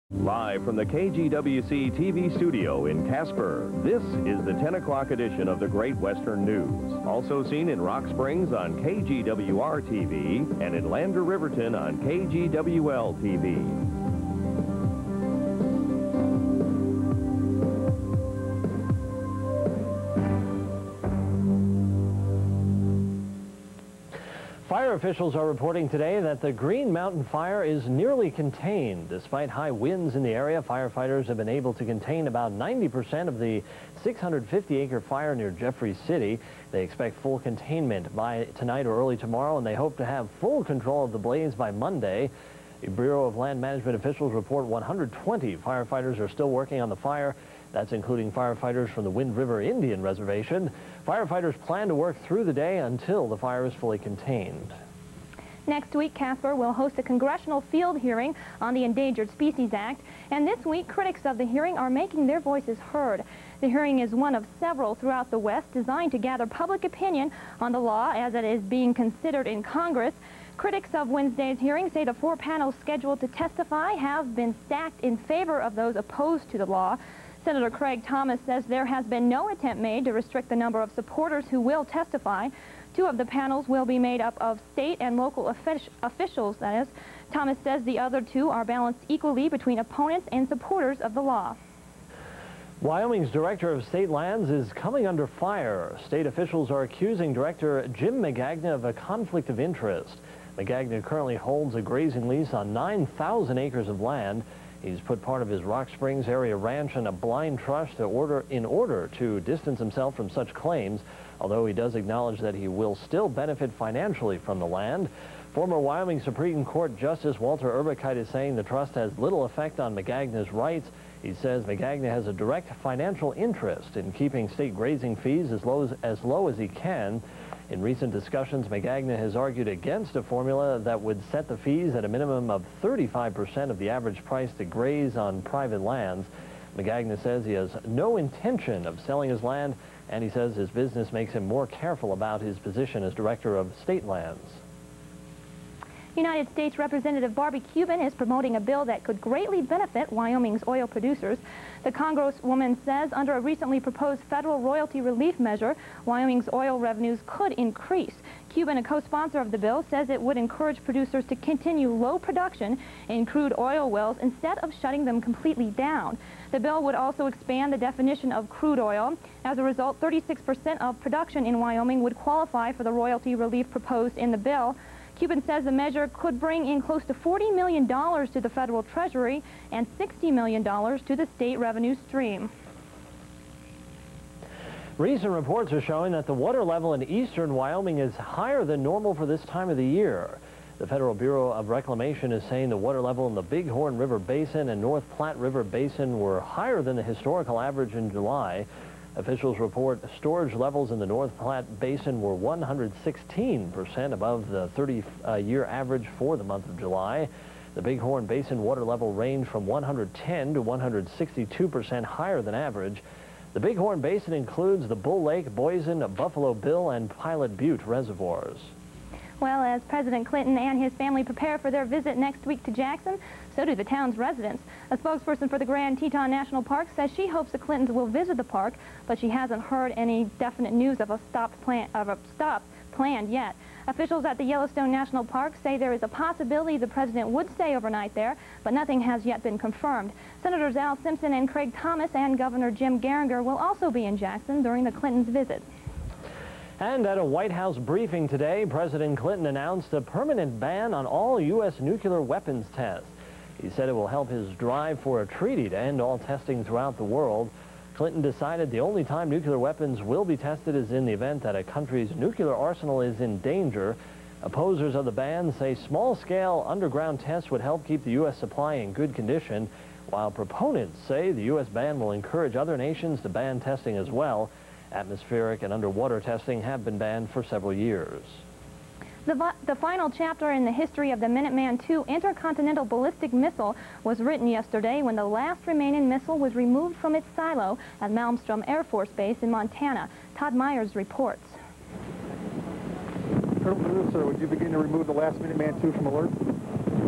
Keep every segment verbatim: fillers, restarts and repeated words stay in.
Live from the K G W C T V studio in Casper, this is the ten o'clock edition of the Great Western News. Also seen in Rock Springs on K G W R T V and in Lander Riverton on K G W L T V. Fire officials are reporting today that the Green Mountain fire is nearly contained. Despite high winds in the area, firefighters have been able to contain about ninety percent of the six hundred fifty acre fire near Jeffrey City. They expect full containment by tonight or early tomorrow, and they hope to have full control of the blaze by Monday. The Bureau of Land Management officials report one hundred twenty firefighters are still working on the fire. That's including firefighters from the Wind River Indian Reservation. Firefighters plan to work through the day until the fire is fully contained. Next week, Casper will host a congressional field hearing on the Endangered Species Act, and this week, critics of the hearing are making their voices heard. The hearing is one of several throughout the West designed to gather public opinion on the law as it is being considered in Congress. Critics of Wednesday's hearing say the four panels scheduled to testify have been stacked in favor of those opposed to the law. Senator Craig Thomas says there has been no attempt made to restrict the number of supporters who will testify. Two of the panels will be made up of state and local offic officials, that is. Thomas says the other two are balanced equally between opponents and supporters of the law. Wyoming's Director of State Lands is coming under fire. State officials are accusing Director Jim Magagna of a conflict of interest. Magagna currently holds a grazing lease on nine thousand acres of land. He's put part of his Rock Springs area ranch in a blind trust to order, in order to distance himself from such claims, although he does acknowledge that he will still benefit financially from the land. Former Wyoming Supreme Court Justice Walter Urbachite is saying the trust has little effect on Magagna's rights. He says Magagna has a direct financial interest in keeping state grazing fees as low as, as low as he can. In recent discussions, Magagna has argued against a formula that would set the fees at a minimum of thirty-five percent of the average price to graze on private lands. Magagna says he has no intention of selling his land, and he says his business makes him more careful about his position as Director of State Lands. United States Representative Barbie Cuban is promoting a bill that could greatly benefit Wyoming's oil producers. The Congresswoman says under a recently proposed federal royalty relief measure, Wyoming's oil revenues could increase. Cuban, a co-sponsor of the bill, says it would encourage producers to continue low production in crude oil wells instead of shutting them completely down. The bill would also expand the definition of crude oil. As a result, thirty-six percent of production in Wyoming would qualify for the royalty relief proposed in the bill. Cuban says the measure could bring in close to forty million dollars to the federal treasury and sixty million dollars to the state revenue stream. Recent reports are showing that the water level in eastern Wyoming is higher than normal for this time of the year. The Federal Bureau of Reclamation is saying the water level in the Bighorn River Basin and North Platte River Basin were higher than the historical average in July. Officials report storage levels in the North Platte Basin were one hundred sixteen percent above the thirty-year average for the month of July. The Bighorn Basin water level ranged from one hundred ten to one hundred sixty-two percent higher than average. The Bighorn Basin includes the Bull Lake, Boysen, Buffalo Bill, and Pilot Butte reservoirs. Well, as President Clinton and his family prepare for their visit next week to Jackson, so do the town's residents. A spokesperson for the Grand Teton National Park says she hopes the Clintons will visit the park, but she hasn't heard any definite news of a stop, plan, of a stop planned yet. Officials at the Yellowstone National Park say there is a possibility the president would stay overnight there, but nothing has yet been confirmed. Senators Al Simpson and Craig Thomas and Governor Jim Geringer will also be in Jackson during the Clintons' visit. And at a White House briefing today, President Clinton announced a permanent ban on all U S nuclear weapons tests. He said it will help his drive for a treaty to end all testing throughout the world. Clinton decided the only time nuclear weapons will be tested is in the event that a country's nuclear arsenal is in danger. Opposers of the ban say small-scale underground tests would help keep the U S supply in good condition, while proponents say the U S ban will encourage other nations to ban testing as well. Atmospheric and underwater testing have been banned for several years. The, the final chapter in the history of the Minuteman two intercontinental ballistic missile was written yesterday when the last remaining missile was removed from its silo at Malmstrom Air Force Base in Montana. Todd Myers reports. Colonel DeCesare, would you begin to remove the last Minuteman two from alert? What happened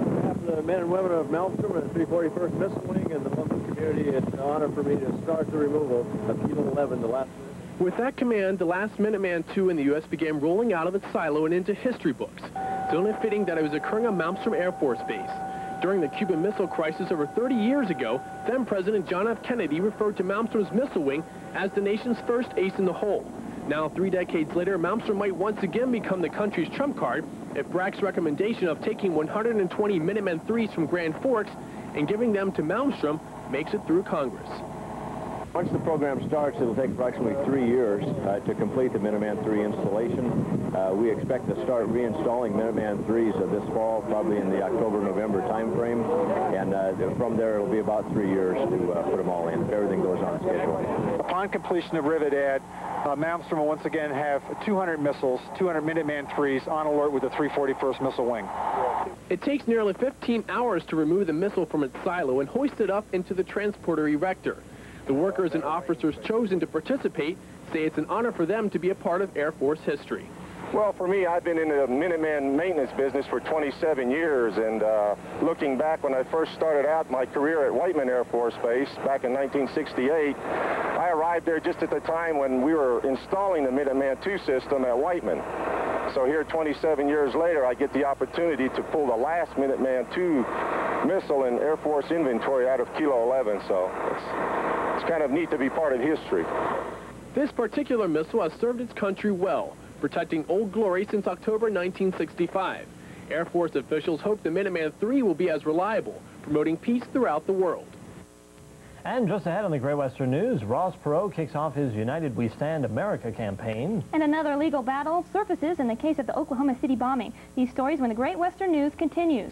the men and women of Malmstrom and the three forty-first Missile Wing and the Mungo community. It's an honor for me to start the removal of Kilo eleven, the last minute. With that command, the last Minuteman two in the U S began rolling out of its silo and into history books. It's only fitting that it was occurring on Malmstrom Air Force Base. During the Cuban Missile Crisis over thirty years ago, then-President John F. Kennedy referred to Malmstrom's missile wing as the nation's first ace in the hole. Now, three decades later, Malmstrom might once again become the country's trump card if Bragg's recommendation of taking one hundred twenty Minuteman threes from Grand Forks and giving them to Malmstrom makes it through Congress. Once the program starts, it'll take approximately three years uh, to complete the Minuteman three installation. Uh, we expect to start reinstalling Minuteman threes uh, this fall, probably in the October-November time frame, and uh, from there it'll be about three years to uh, put them all in if everything goes on schedule. Upon completion of Rivet Ad, uh, Malmstrom will once again have two hundred missiles, two hundred Minuteman threes on alert with the three forty-first Missile Wing. It takes nearly fifteen hours to remove the missile from its silo and hoist it up into the transporter erector. The workers and officers chosen to participate say it's an honor for them to be a part of Air Force history. Well, for me, I've been in the Minuteman maintenance business for twenty-seven years, and uh, looking back when I first started out my career at Whiteman Air Force Base back in nineteen sixty-eight, I arrived there just at the time when we were installing the Minuteman two system at Whiteman. So here twenty-seven years later, I get the opportunity to pull the last Minuteman two missile in Air Force inventory out of Kilo eleven, so it's, it's kind of neat to be part of history. This particular missile has served its country well, protecting Old Glory since October nineteen sixty-five. Air Force officials hope the Minuteman three will be as reliable, promoting peace throughout the world. And just ahead on the Great Western News, Ross Perot kicks off his United We Stand America campaign. And another legal battle surfaces in the case of the Oklahoma City bombing. These stories when the Great Western News continues.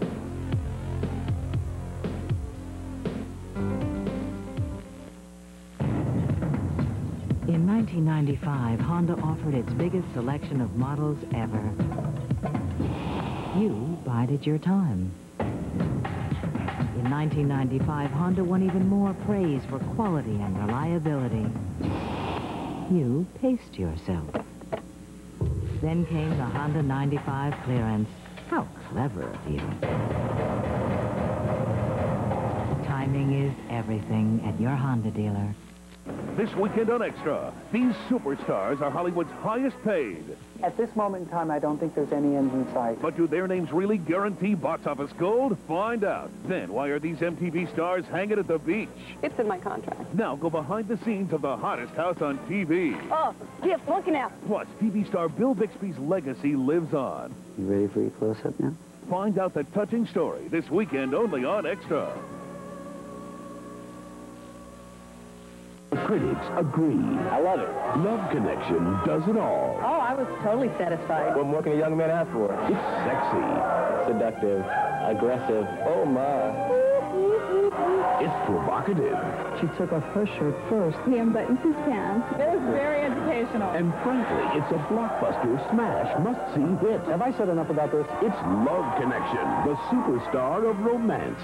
In nineteen ninety-five, Honda offered its biggest selection of models ever. You bided your time. In nineteen ninety-five, Honda won even more praise for quality and reliability. You paced yourself. Then came the Honda ninety-five clearance. How clever of you. Timing is everything at your Honda dealer. This weekend on Extra, these superstars are Hollywood's highest paid. At this moment in time, I don't think there's any end in sight. But do their names really guarantee box office gold? Find out. Then, why are these M T V stars hanging at the beach? It's in my contract. Now go behind the scenes of the hottest house on T V. Oh, Gift, looking out. Plus, T V star Bill Bixby's legacy lives on. You ready for your close-up now? Find out the touching story this weekend only on Extra. Critics agree. I love it. Love Connection does it all. Oh, I was totally satisfied. What more can a young man ask for? It's sexy. Seductive. Aggressive. Oh, my. It's provocative. She took off her shirt first. He unbuttons his pants. It was very educational. And frankly, it's a blockbuster smash must-see hit. Have I said enough about this? It's Love Connection, the superstar of romance.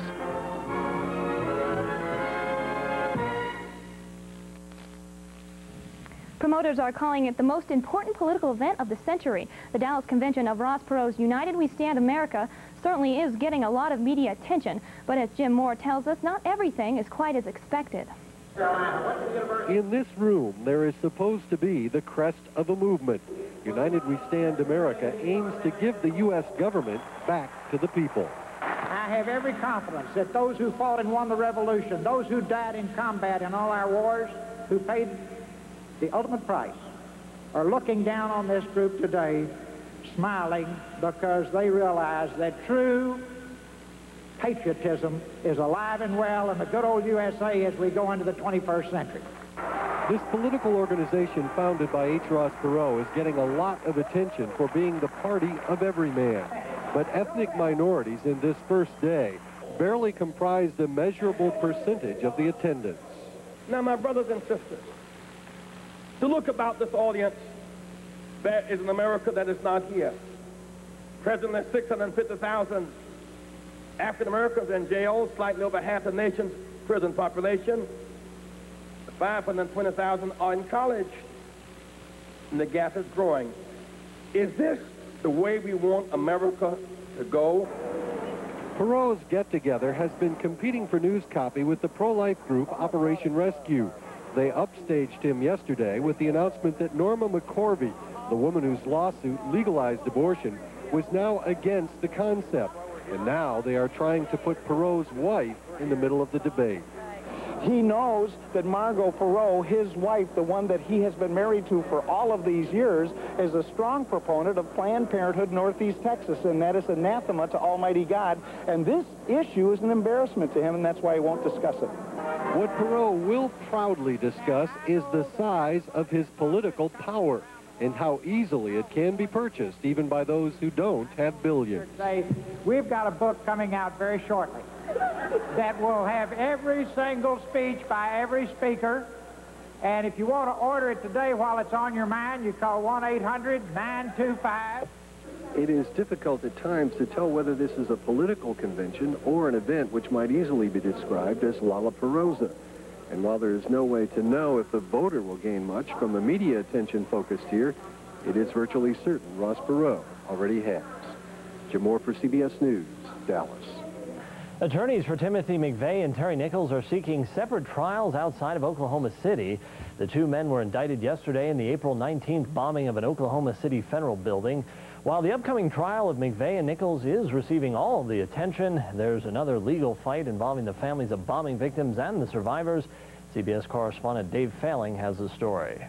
Promoters are calling it the most important political event of the century. The Dallas convention of Ross Perot's United We Stand America certainly is getting a lot of media attention, but as Jim Moore tells us, not everything is quite as expected. In this room, there is supposed to be the crest of a movement. United We Stand America aims to give the U S government back to the people. I have every confidence that those who fought and won the revolution, those who died in combat in all our wars, who paid the ultimate price, are looking down on this group today, smiling because they realize that true patriotism is alive and well in the good old U S A as we go into the twenty-first century. This political organization founded by H. Ross Perot is getting a lot of attention for being the party of every man. But ethnic minorities in this first day barely comprised a measurable percentage of the attendance. Now, my brothers and sisters, to look about this audience, there is an America that is not here. Presently, six hundred fifty thousand African Americans in jail, slightly over half the nation's prison population. five hundred twenty thousand are in college, and the gap is growing. Is this the way we want America to go? Perot's get-together has been competing for news copy with the pro-life group Operation Rescue. They upstaged him yesterday with the announcement that Norma McCorvey, the woman whose lawsuit legalized abortion, was now against the concept. And now they are trying to put Perot's wife in the middle of the debate. He knows that Margot Perot, his wife, the one that he has been married to for all of these years, is a strong proponent of Planned Parenthood Northeast Texas, and that is anathema to Almighty God. And this issue is an embarrassment to him, and that's why he won't discuss it. What Perot will proudly discuss is the size of his political power and how easily it can be purchased, even by those who don't have billions. Say, we've got a book coming out very shortly that will have every single speech by every speaker. And if you want to order it today while it's on your mind, you call one eight hundred nine two five. It is difficult at times to tell whether this is a political convention or an event which might easily be described as Lollapalooza. And while there is no way to know if the voter will gain much from the media attention focused here, it is virtually certain Ross Perot already has. Jim Moore for C B S News, Dallas. Attorneys for Timothy McVeigh and Terry Nichols are seeking separate trials outside of Oklahoma City. The two men were indicted yesterday in the April nineteenth bombing of an Oklahoma City federal building. While the upcoming trial of McVeigh and Nichols is receiving all of the attention, there's another legal fight involving the families of bombing victims and the survivors. C B S correspondent Dave Failing has the story.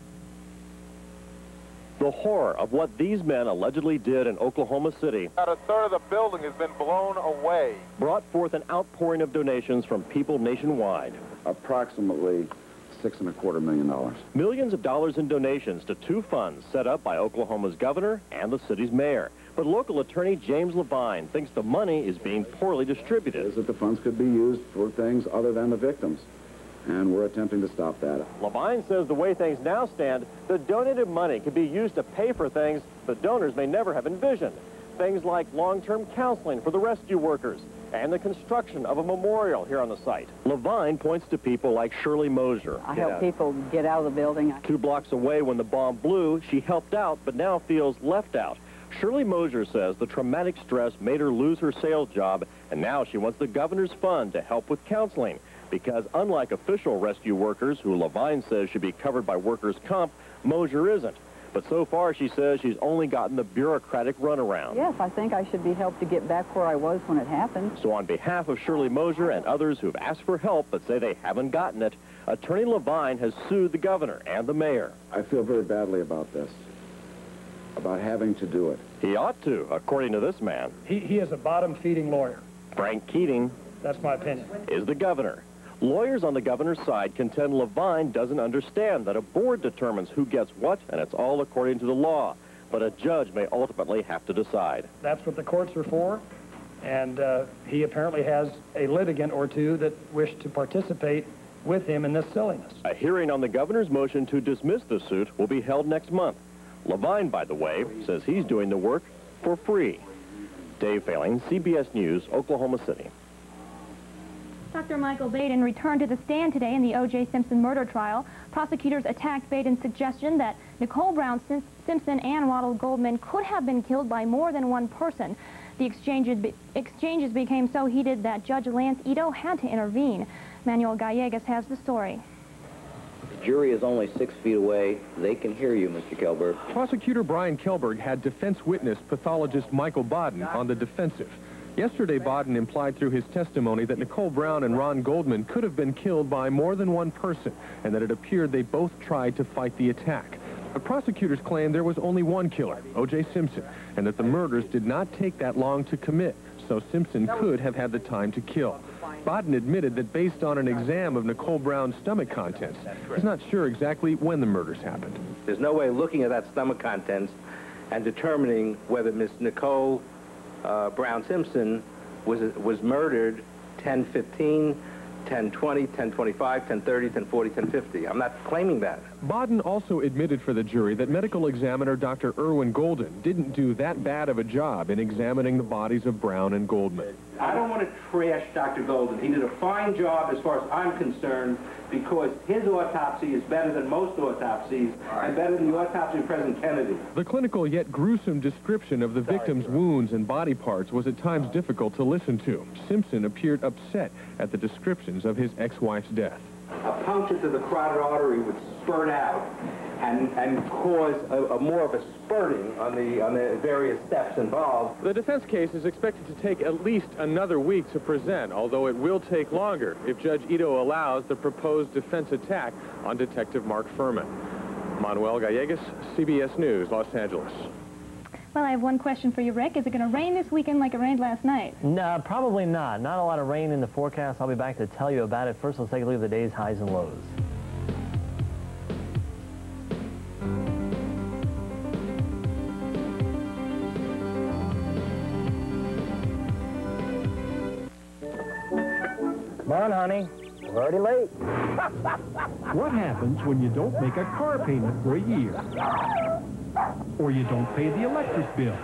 The horror of what these men allegedly did in Oklahoma City. About a third of the building has been blown away. Brought forth an outpouring of donations from people nationwide. Approximately six and a quarter million dollars. Millions of dollars in donations to two funds set up by Oklahoma's governor and the city's mayor. But local attorney James Levine thinks the money is being poorly distributed. Is that the funds could be used for things other than the victims. And we're attempting to stop that. Levine says the way things now stand, the donated money could be used to pay for things the donors may never have envisioned. Things like long-term counseling for the rescue workers and the construction of a memorial here on the site. Levine points to people like Shirley Moser. I help people get out of the building. Two blocks away when the bomb blew, she helped out but now feels left out. Shirley Moser says the traumatic stress made her lose her sales job, and now she wants the governor's fund to help with counseling. Because unlike official rescue workers, who Levine says should be covered by workers' comp, Moser isn't. But so far, she says she's only gotten the bureaucratic runaround. Yes, I think I should be helped to get back where I was when it happened. So on behalf of Shirley Moser and others who've asked for help but say they haven't gotten it, Attorney Levine has sued the governor and the mayor. I feel very badly about this, about having to do it. He ought to, according to this man. He, he is a bottom-feeding lawyer. Frank Keating. That's my opinion. Is the governor. Lawyers on the governor's side contend Levine doesn't understand that a board determines who gets what, and it's all according to the law. But a judge may ultimately have to decide. That's what the courts are for, and uh, he apparently has a litigant or two that wish to participate with him in this silliness. A hearing on the governor's motion to dismiss the suit will be held next month. Levine, by the way, says he's doing the work for free. Dave Failing, C B S News, Oklahoma City. Doctor Michael Baden returned to the stand today in the O J Simpson murder trial. Prosecutors attacked Baden's suggestion that Nicole Brown Simpson and Ronald Goldman could have been killed by more than one person. The exchanges, be exchanges became so heated that Judge Lance Ito had to intervene. Manuel Gallegos has the story. The jury is only six feet away. They can hear you, Mister Kelberg. Prosecutor Brian Kelberg had defense witness pathologist Michael Baden on the defensive. Yesterday, Baden implied through his testimony that Nicole Brown and Ron Goldman could have been killed by more than one person, and that it appeared they both tried to fight the attack. But prosecutors claim there was only one killer, O J Simpson, and that the murders did not take that long to commit, so Simpson could have had the time to kill. Baden admitted that based on an exam of Nicole Brown's stomach contents, he's not sure exactly when the murders happened. There's no way of looking at that stomach contents and determining whether Miss Nicole Uh, Brown Simpson was was murdered ten fifteen, ten twenty, ten twenty-five, ten thirty, ten forty, ten fifty. I'm not claiming that. Baden also admitted for the jury that medical examiner Doctor Irwin Golden didn't do that bad of a job in examining the bodies of Brown and Goldman. I don't want to trash Doctor Golden. He did a fine job as far as I'm concerned, because his autopsy is better than most autopsies and better than the autopsy of President Kennedy. The clinical yet gruesome description of the victim's wounds and body parts was at times difficult to listen to. Simpson appeared upset at the descriptions of his ex-wife's death. A puncture to the carotid artery would spurt out and, and cause a, a more of a spurting on the, on the various steps involved. The defense case is expected to take at least another week to present, although it will take longer if Judge Ito allows the proposed defense attack on Detective Mark Furman. Manuel Gallegos, C B S News, Los Angeles. Well, I have one question for you, Rick. Is it going to rain this weekend like it rained last night? No, probably not. Not a lot of rain in the forecast. I'll be back to tell you about it. First, let's take a look at the day's highs and lows. Come on, honey. We're already late. What happens when you don't make a car payment for a year? Or you don't pay the electric bill?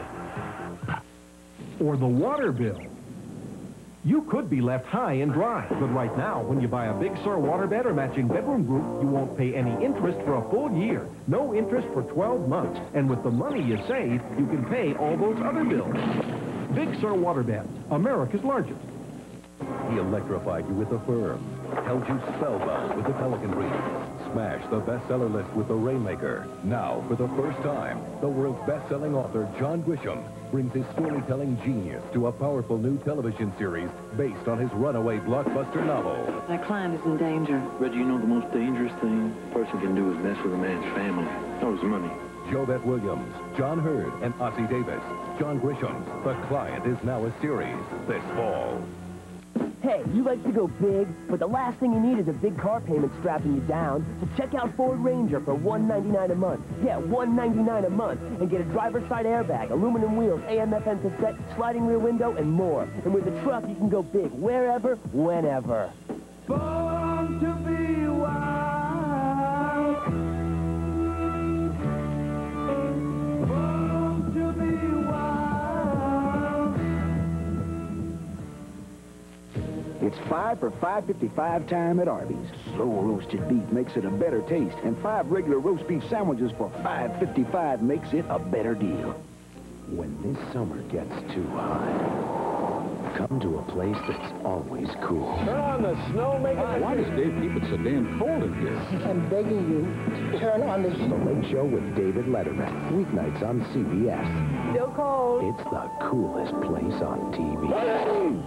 Or the water bill? You could be left high and dry, but right now, when you buy a Big Sur waterbed or matching bedroom group, you won't pay any interest for a full year. No interest for twelve months. And with the money you save, you can pay all those other bills. Big Sur waterbeds, America's largest. He electrified you with the firm, held you spellbound with the Pelican breed, smashed the bestseller list with the Rainmaker. Now, for the first time, the world's best-selling author, John Grisham, brings his storytelling genius to a powerful new television series based on his runaway blockbuster novel. My client is in danger. Reggie, you know the most dangerous thing a person can do is mess with a man's family. That was money. Jovette Williams, John Hurd, and Ossie Davis. John Grisham's The Client is now a series this fall. Hey, you like to go big, but the last thing you need is a big car payment strapping you down. So check out Ford Ranger for one ninety-nine a month. Yeah, one ninety-nine a month. And get a driver's side airbag, aluminum wheels, A M F M cassette, sliding rear window, and more. And with a truck, you can go big wherever, whenever. Born to be wild. Born to be wild. It's five for five fifty-five time at Arby's. Slow roasted beef makes it a better taste, and five regular roast beef sandwiches for five fifty-five makes it a better deal. When this summer gets too hot, come to a place that's always cool. Turn on the snow maker. Why does Dave keep it so damn cold in here? I'm begging you to turn on the heat. The Late Show with David Letterman. Weeknights on C B S. Still cold. It's the coolest place on T V.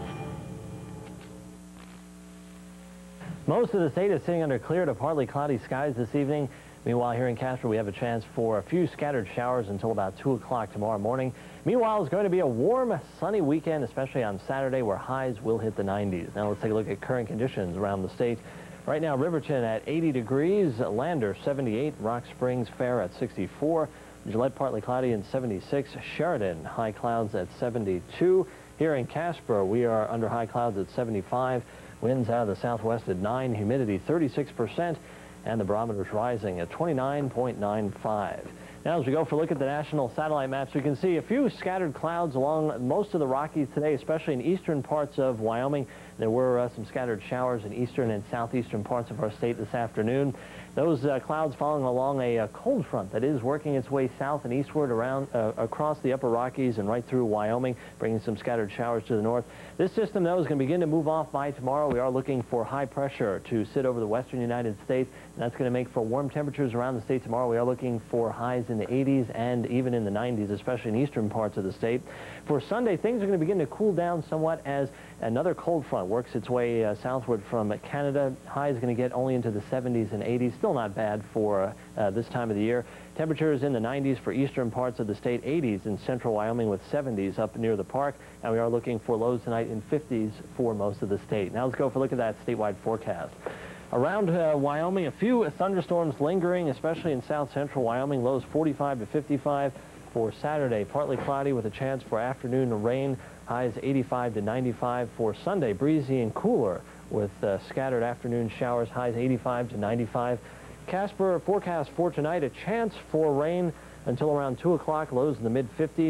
Most of the state is sitting under clear to partly cloudy skies this evening. Meanwhile, here in Casper, we have a chance for a few scattered showers until about two o'clock tomorrow morning. Meanwhile, it's going to be a warm, sunny weekend, especially on Saturday, where highs will hit the nineties. Now, let's take a look at current conditions around the state. Right now, Riverton at eighty degrees, Lander seventy-eight, Rock Springs Fair at sixty-four, Gillette partly cloudy and seventy-six, Sheridan high clouds at seventy-two. Here in Casper, we are under high clouds at seventy-five. Winds out of the southwest at nine, humidity thirty-six percent, and the barometer's rising at twenty-nine point nine five. Now, as we go for a look at the national satellite maps, we can see a few scattered clouds along most of the Rockies today, especially in eastern parts of Wyoming. There were uh, some scattered showers in eastern and southeastern parts of our state this afternoon. Those uh, clouds following along a, a cold front that is working its way south and eastward around uh, across the upper Rockies and right through Wyoming, bringing some scattered showers to the north. This system, though, is going to begin to move off by tomorrow. We are looking for high pressure to sit over the western United States, and that's going to make for warm temperatures around the state tomorrow. We are looking for highs in the eighties and even in the nineties, especially in eastern parts of the state. For Sunday, things are going to begin to cool down somewhat as another cold front works its way uh, southward from Canada. High is going to get only into the seventies and eighties. Still not bad for uh, this time of the year. Temperatures in the nineties for eastern parts of the state, eighties in central Wyoming with seventies up near the park. And we are looking for lows tonight in fifties for most of the state. Now let's go for a look at that statewide forecast. Around uh, Wyoming, a few thunderstorms lingering, especially in south central Wyoming. Lows forty-five to fifty-five for Saturday. Partly cloudy with a chance for afternoon rain. Highs eighty-five to ninety-five for Sunday. Breezy and cooler with uh, scattered afternoon showers. Highs eighty-five to ninety-five. Casper forecast for tonight, a chance for rain until around two o'clock. Lows in the mid fifties.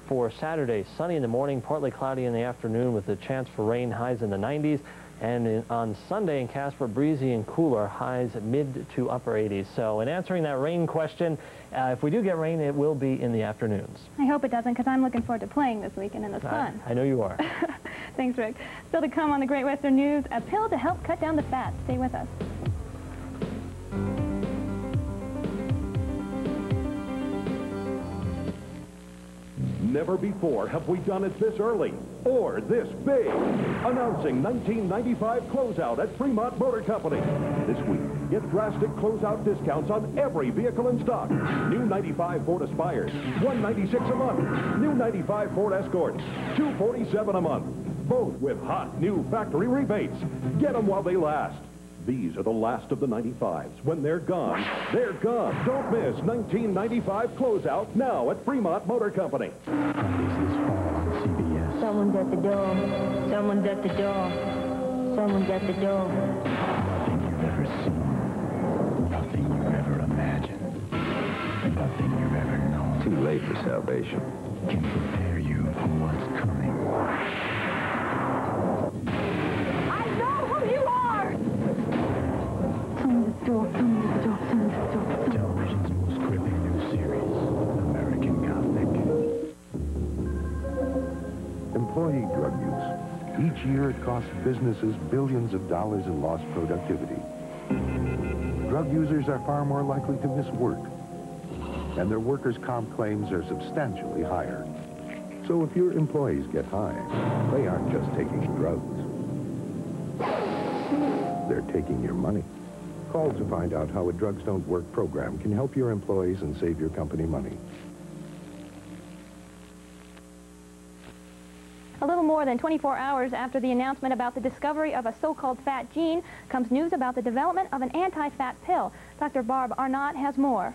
for Saturday. Sunny in the morning, partly cloudy in the afternoon with a chance for rain, highs in the nineties. And in, on Sunday in Casper, breezy and cooler, highs mid to upper eighties. So in answering that rain question, uh, if we do get rain, it will be in the afternoons. I hope it doesn't, because I'm looking forward to playing this weekend in the sun. I, I know you are. Thanks, Rick. Still to come on the Great Western News, a pill to help cut down the fat. Stay with us. Never before have we done it this early or this big. Announcing nineteen ninety-five closeout at Fremont Motor Company. This week, get drastic closeout discounts on every vehicle in stock. New ninety-five Ford Aspires, one ninety-six a month. New ninety-five Ford Escorts, two forty-seven a month. Both with hot new factory rebates. Get them while they last. These are the last of the ninety-fives. When they're gone, they're gone. Don't miss nineteen ninety-five closeout now at Fremont Motor Company. Someone's at the door. Someone's at the door. Someone's at the door. Nothing you've ever seen. Nothing you've ever imagined. Nothing you've ever known. Too late for salvation. Can prepare you for what's coming. I know who you are! Someone's at the door. Someone's at the door. Someone's at the door. Television's most gripping new series, American Gothic. Employee drug use. Each year it costs businesses billions of dollars in lost productivity. Drug users are far more likely to miss work, and their workers' comp claims are substantially higher. So if your employees get high, they aren't just taking drugs. They're taking your money. Call to find out how a Drugs Don't Work program can help your employees and save your company money. A little more than twenty-four hours after the announcement about the discovery of a so-called fat gene comes news about the development of an anti-fat pill. Doctor Barb Arnott has more.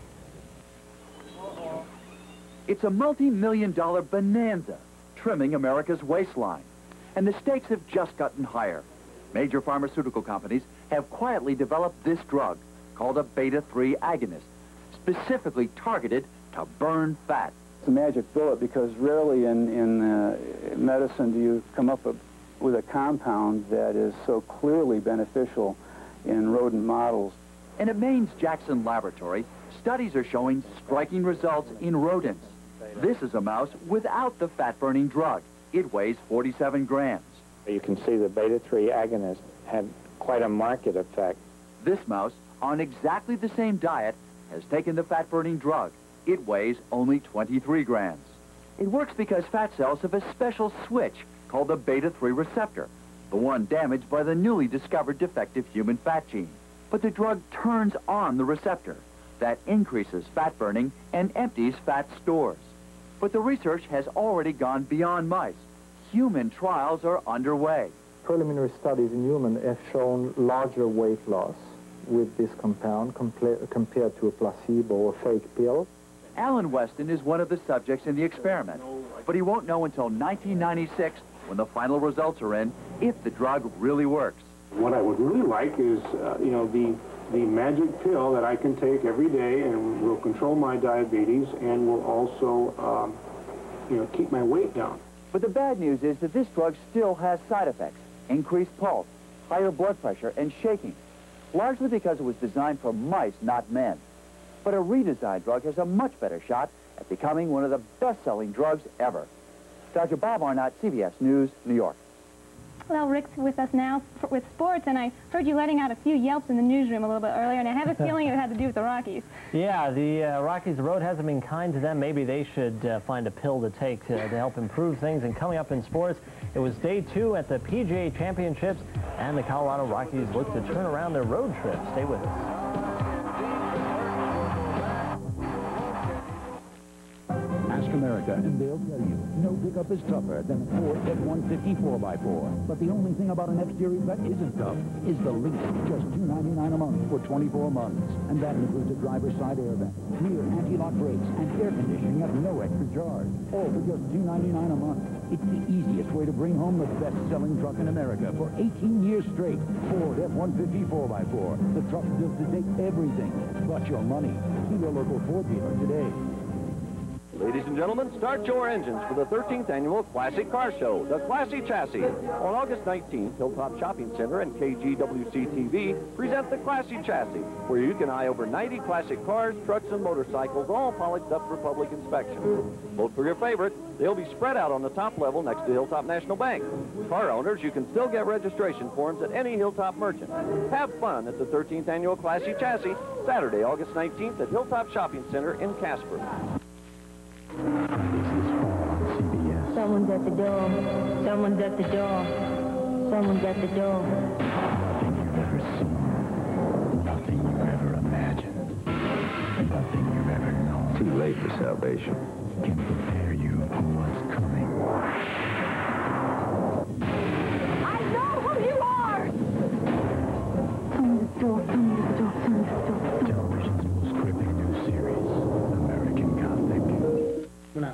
It's a multi-million dollar bonanza, trimming America's waistline. And the stakes have just gotten higher. Major pharmaceutical companies have quietly developed this drug, called a beta three agonist, specifically targeted to burn fat. It's a magic bullet because rarely in, in uh, medicine do you come up with a compound that is so clearly beneficial in rodent models. In a Mainz-Jackson laboratory, studies are showing striking results in rodents. This is a mouse without the fat-burning drug. It weighs forty-seven grams. You can see the beta three agonist had quite a marked effect. This mouse, on exactly the same diet, has taken the fat-burning drug. It weighs only twenty-three grams. It works because fat cells have a special switch called the beta three receptor, the one damaged by the newly discovered defective human fat gene. But the drug turns on the receptor. That increases fat burning and empties fat stores. But the research has already gone beyond mice. Human trials are underway. Preliminary studies in humans have shown larger weight loss with this compound compared to a placebo or fake pill. Alan Weston is one of the subjects in the experiment, but he won't know until nineteen ninety-six, when the final results are in, if the drug really works. What I would really like is, uh, you know, the, the magic pill that I can take every day and will control my diabetes and will also, um, you know, keep my weight down. But the bad news is that this drug still has side effects: increased pulse, higher blood pressure, and shaking, largely because it was designed for mice, not men. But a redesigned drug has a much better shot at becoming one of the best-selling drugs ever. Doctor Bob Arnott, C B S News, New York. Well, Rick's with us now for, with sports, and I heard you letting out a few yelps in the newsroom a little bit earlier, and I have a feeling it had to do with the Rockies. Yeah, the uh, Rockies, the road hasn't been kind to them. Maybe they should uh, find a pill to take to, to help improve things. And coming up in sports, it was day two at the P G A Championships, and the Colorado Rockies look to turn around their road trip. Stay with us. Ask America, and they'll tell you, no pickup is tougher than a Ford F one fifty four by four. But the only thing about an exterior that isn't tough is the lease. Just two ninety-nine a month for twenty-four months. And that includes a driver's side airbag, rear anti-lock brakes, and air conditioning at no extra charge. All for just two ninety-nine a month. It's the easiest way to bring home the best-selling truck in America for eighteen years straight. Ford F one fifty four by four. The truck built to take everything but your money. See your local Ford dealer today. Ladies and gentlemen, start your engines for the thirteenth Annual Classic Car Show, the Classy Chassis. On August nineteenth, Hilltop Shopping Center and K G W C T V present the Classy Chassis, where you can eye over ninety classic cars, trucks, and motorcycles, all polished up for public inspection. Vote for your favorite. They'll be spread out on the top level next to Hilltop National Bank. Car owners, you can still get registration forms at any Hilltop merchant. Have fun at the thirteenth Annual Classy Chassis, Saturday, August nineteenth at Hilltop Shopping Center in Casper. Someone's at the door. Someone's at the door. Someone's at the door. Nothing you've ever seen. Nothing you've ever imagined. Nothing you've ever known. Too late for salvation. Can prepare you for what's coming. I know who you are! Someone's at the door. Someone's at the door. Someone's at the door. Television's most gripping new series, American Gothic. No.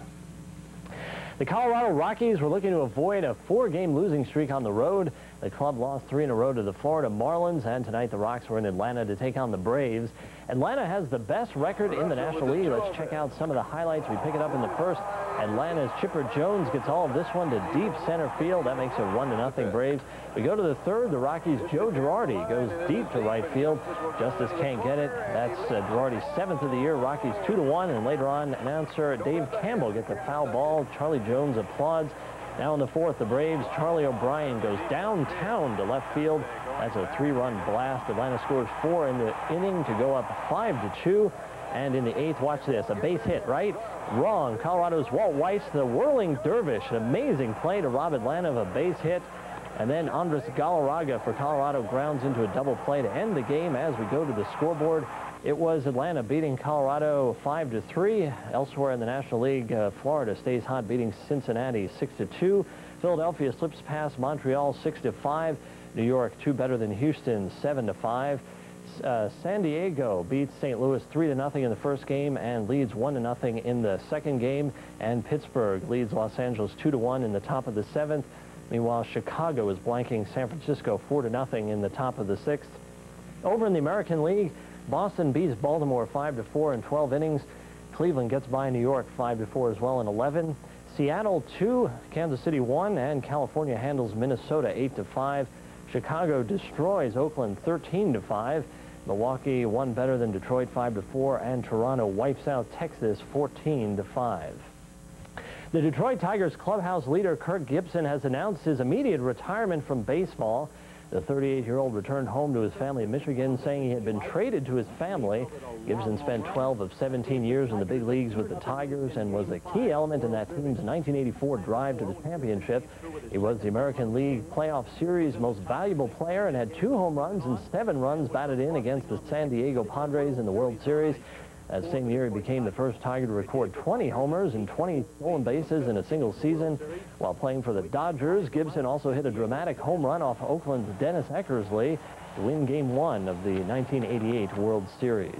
The Colorado Rockies were looking to avoid a four-game losing streak on the road. The club lost three in a row to the Florida Marlins, and tonight the Rocks were in Atlanta to take on the Braves. Atlanta has the best record in the National League. Let's check out some of the highlights. We pick it up in the first. Atlanta's Chipper Jones gets all of this one to deep center field. That makes it one to nothing Braves. We go to the third. The Rockies' Joe Girardi goes deep to right field. Justice can't get it. That's uh, Girardi's seventh of the year. Rockies two to one, and later on, announcer Dave Campbell gets a foul ball. Charlie Jones applauds. Now in the fourth, the Braves' Charlie O'Brien goes downtown to left field. That's a three-run blast. Atlanta scores four in the inning to go up five to two. And in the eighth, watch this, a base hit, right? Wrong. Colorado's Walt Weiss, the whirling dervish, an amazing play to rob Atlanta of a base hit. And then Andres Galarraga for Colorado grounds into a double play to end the game. As we go to the scoreboard, it was Atlanta beating Colorado five to three. Elsewhere in the National League, uh, Florida stays hot, beating Cincinnati six to two. Philadelphia slips past Montreal six to five. New York two better than Houston seven to five. Uh, San Diego beats Saint Louis three to nothing in the first game and leads one to nothing in the second game. And Pittsburgh leads Los Angeles two to one in the top of the seventh. Meanwhile, Chicago is blanking San Francisco four to nothing in the top of the sixth. Over in the American League, Boston beats Baltimore five to four in twelve innings. Cleveland gets by New York five to four as well in eleven. Seattle two, Kansas City one, and California handles Minnesota eight to five. Chicago destroys Oakland thirteen to five. Milwaukee one better than Detroit five to four, and Toronto wipes out Texas fourteen to five. The Detroit Tigers clubhouse leader Kirk Gibson has announced his immediate retirement from baseball. The thirty-eight-year-old returned home to his family in Michigan, saying he had been traded to his family. Gibson spent twelve of seventeen years in the big leagues with the Tigers and was a key element in that team's nineteen eighty-four drive to the championship. He was the American League Playoff Series most valuable player and had two home runs and seven runs batted in against the San Diego Padres in the World Series. That same year, he became the first Tiger to record twenty homers and twenty stolen bases in a single season. While playing for the Dodgers, Gibson also hit a dramatic home run off Oakland's Dennis Eckersley to win Game one of the nineteen eighty-eight World Series.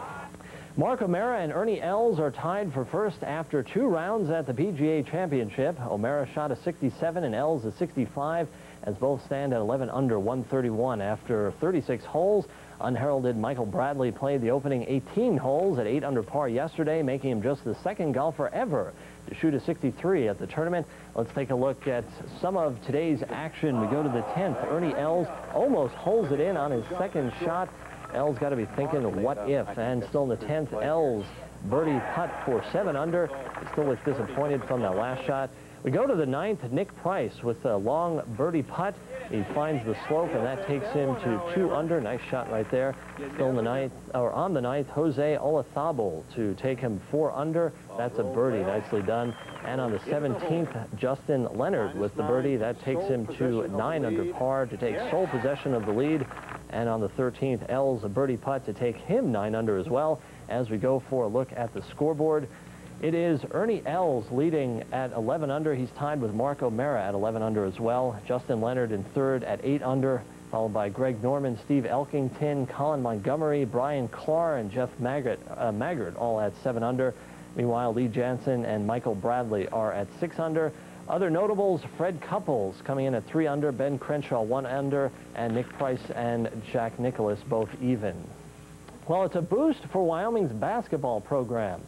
Mark O'Mara and Ernie Els are tied for first after two rounds at the P G A Championship. O'Mara shot a sixty-seven and Els a sixty-five, as both stand at eleven under one thirty-one after thirty-six holes. Unheralded Michael Bradley played the opening eighteen holes at eight under par yesterday, making him just the second golfer ever to shoot a sixty-three at the tournament. Let's take a look at some of today's action. We go to the tenth. Ernie Els almost holds it in on his second shot. Els got to be thinking, what if? And still in the tenth, Els birdie putt for seven under. He still looks disappointed from that last shot. We go to the ninth. Nick Price with a long birdie putt. He finds the slope, and that takes him to two under. Nice shot right there. Still in the ninth, or on the ninth, Jose Olazabal to take him four under. That's a birdie. Nicely done. And on the seventeenth, Justin Leonard with the birdie. That takes him to nine under par to take sole possession of the lead. And on the thirteenth, Els a birdie putt to take him nine under as well. As we go for a look at the scoreboard, it is Ernie Els leading at eleven under. He's tied with Mark O'Mara at eleven under as well. Justin Leonard in third at eight under, followed by Greg Norman, Steve Elkington, Colin Montgomery, Brian Clark, and Jeff Maggart, uh, Maggart all at seven under. Meanwhile, Lee Jansen and Michael Bradley are at six under. Other notables, Fred Couples coming in at three under, Ben Crenshaw one under, and Nick Price and Jack Nicklaus both even. Well, it's a boost for Wyoming's basketball program.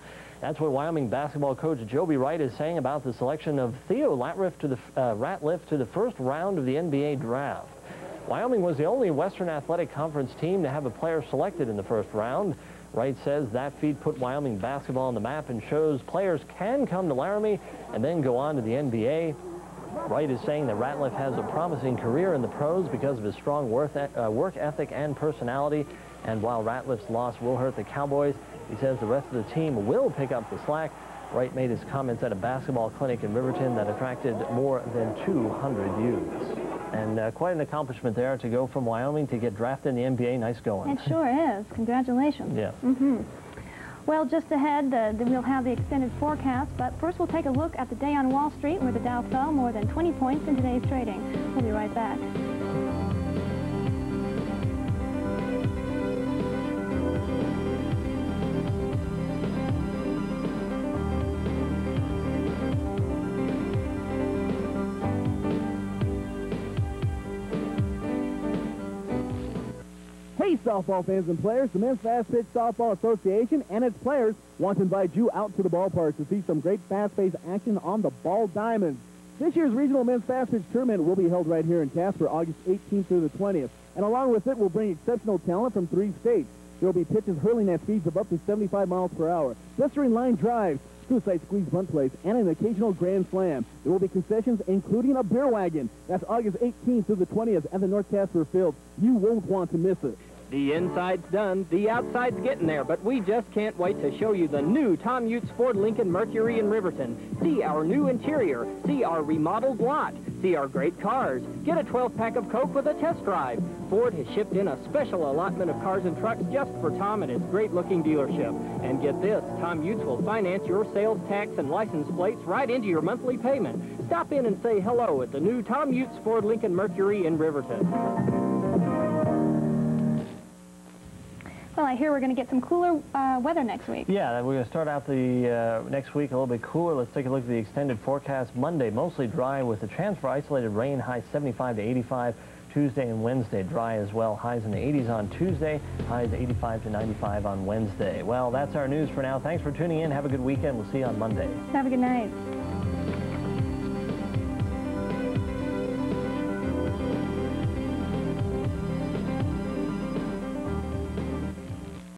That's what Wyoming basketball coach Joby Wright is saying about the selection of Theo Ratliff to the, uh, Ratliff to the first round of the N B A draft. Wyoming was the only Western Athletic Conference team to have a player selected in the first round. Wright says that feat put Wyoming basketball on the map and shows players can come to Laramie and then go on to the N B A. Wright is saying that Ratliff has a promising career in the pros because of his strong work, uh, work ethic and personality. And while Ratliff's loss will hurt the Cowboys, he says the rest of the team will pick up the slack. Wright made his comments at a basketball clinic in Riverton that attracted more than two hundred youths. And uh, quite an accomplishment there to go from Wyoming to get drafted in the N B A. Nice going. It sure is. Congratulations. Yeah. Mm-hmm. Well, just ahead, uh, we'll have the extended forecast, but first we'll take a look at the day on Wall Street, where the Dow fell more than twenty points in today's trading. We'll be right back. Hey, softball fans and players, the Men's Fast Pitch Softball Association and its players want to invite you out to the ballpark to see some great fast-paced action on the ball diamonds. This year's regional Men's Fast Pitch Tournament will be held right here in Casper, August eighteenth through the twentieth. And along with it, we'll bring exceptional talent from three states. There will be pitches hurling at speeds of up to seventy-five miles per hour, blistering line drives, suicide squeeze bunt plays, and an occasional grand slam. There will be concessions, including a beer wagon. That's August eighteenth through the twentieth at the North Casper Field. You won't want to miss it. The inside's done, the outside's getting there, but we just can't wait to show you the new Tom Utes Ford Lincoln Mercury in Riverton. See our new interior, see our remodeled lot, see our great cars. Get a twelve pack of Coke with a test drive. Ford has shipped in a special allotment of cars and trucks just for Tom and his great-looking dealership. And get this, Tom Utes will finance your sales tax and license plates right into your monthly payment. Stop in and say hello at the new Tom Utes Ford Lincoln Mercury in Riverton. Well, I hear we're going to get some cooler uh, weather next week. Yeah, we're going to start out the uh, next week a little bit cooler. Let's take a look at the extended forecast. Monday, mostly dry with a chance for isolated rain, highs seventy-five to eighty-five. Tuesday and Wednesday, dry as well. Highs in the eighties on Tuesday, highs eighty-five to ninety-five on Wednesday. Well, that's our news for now. Thanks for tuning in. Have a good weekend. We'll see you on Monday. Have a good night.